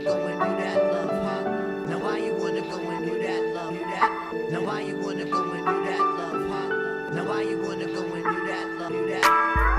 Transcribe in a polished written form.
go and do that, love, huh? Now why you wanna go and do that, love, do that? Now why you wanna go and do that, love, huh? Now why you wanna go and do that, love, do that?